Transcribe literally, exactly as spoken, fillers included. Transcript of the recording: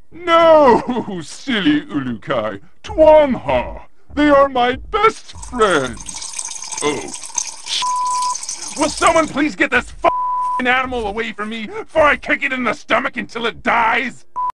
No, silly Ulukai. Tuanha. They are my best friends. Oh. Will someone please get this f***ing animal away from me before I kick it in the stomach until it dies?